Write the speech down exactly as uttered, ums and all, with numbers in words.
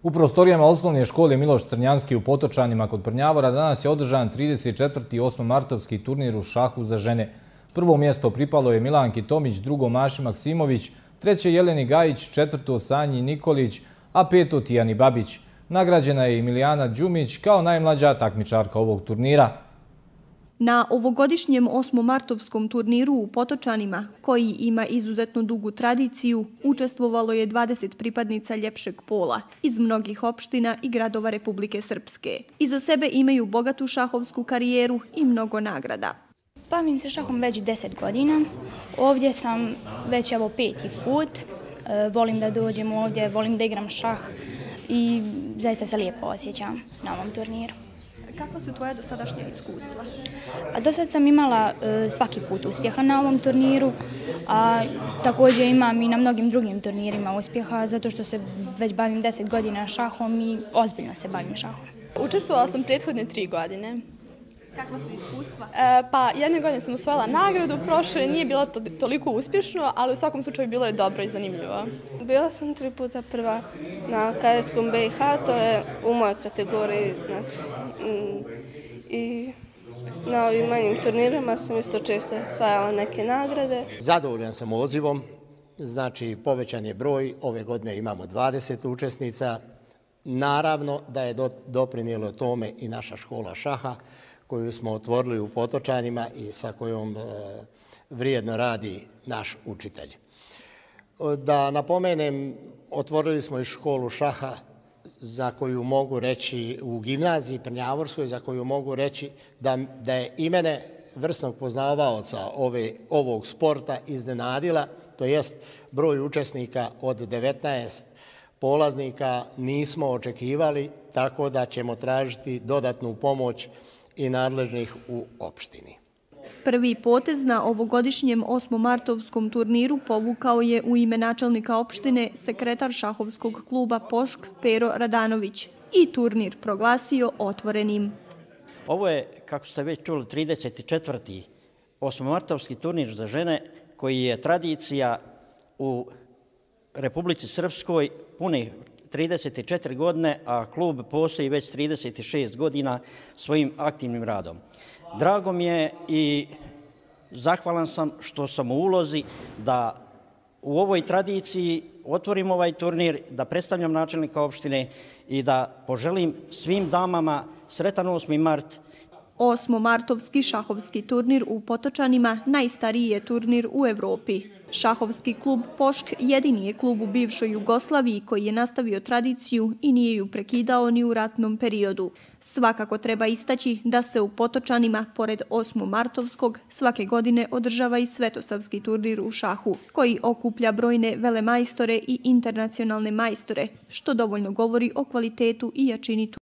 U prostorijama osnovne škole Miloš Crnjanski u Potočanima kod Prnjavora danas je održan trideset četvrti osmomartovski turnir u šahu za žene. Prvo mjesto pripalo je Milanki Tomić, drugo Maši Maksimović, treće Jeleni Gajić, četvrto Sanji Nikolić, a peto Tijani Babić. Nagrađena je i Milijana Đumić kao najmlađa takmičarka ovog turnira. Na ovogodišnjem osmomartovskom turniru u Potočanima, koji ima izuzetno dugu tradiciju, učestvovalo je dvadeset pripadnica ljepšeg pola iz mnogih opština i gradova Republike Srpske. Iza sebe imaju bogatu šahovsku karijeru i mnogo nagrada. Bavim se šahom već deset godina. Ovdje sam već evo peti put. E, volim da dođem ovdje, volim da igram šah i zaista se lijepo osjećam na ovom turniru. Kakva su tvoja dosadašnja iskustva? Pa do sad sam imala e, svaki put uspjeha na ovom turniru, a također imam i na mnogim drugim turnirima uspjeha, zato što se već bavim deset godina šahom i ozbiljno se bavim šahom. Učestvovala sam prethodne tri godine. Kakva su iskustva? E, pa jedne godine sam osvojila nagradu, prošle nije bilo to, toliko uspješno, ali u svakom slučaju bilo je dobro i zanimljivo. Bila sam tri puta prva na kadetskom B i H, to je u mojoj kategoriji. Znači, mm, i na ovim manjim turnirima sam isto često osvajala neke nagrade. Zadovoljan sam odzivom, znači povećan je broj, ove godine imamo dvadeset učesnica. Naravno da je do, doprinijelo tome i naša škola šaha, koju smo otvorili u Potočanima i sa kojom e, vrijedno radi naš učitelj. Da napomenem, otvorili smo i školu šaha za koju mogu reći u gimnaziji Prnjavorskoj, za koju mogu reći da, da je i mene vrsnog poznavaoca ove, ovog sporta iznenadila, to jest broj učesnika od devetnaest polaznika nismo očekivali, tako da ćemo tražiti dodatnu pomoć i nadležnih u opštini. Prvi potez na ovogodišnjem osmomartovskom turniru povukao je u ime načelnika opštine sekretar šahovskog kluba Pošk Pero Radanović i turnir proglasio otvorenim. Ovo je, kako ste već čuli, trideset četvrti osmomartovski turnir za žene koji je tradicija u Republici Srpskoj punih trideset četiri godine, a klub postoji već trideset šest godina svojim aktivnim radom. Drago mi je i zahvalan sam što sam u ulozi da u ovoj tradiciji otvorim ovaj turnir, da predstavljam načelnika opštine i da poželim svim damama sretan osmi mart. Osmomartovski šahovski turnir u Potočanima najstariji je turnir u Evropi. Šahovski klub Pošk jedini je klub u bivšoj Jugoslaviji koji je nastavio tradiciju i nije ju prekidao ni u ratnom periodu. Svakako treba istaći da se u Potočanima, pored osmomartovskog, svake godine održava i Svetosavski turnir u šahu, koji okuplja brojne velemajstore i internacionalne majstore, što dovoljno govori o kvalitetu i jačini turnira.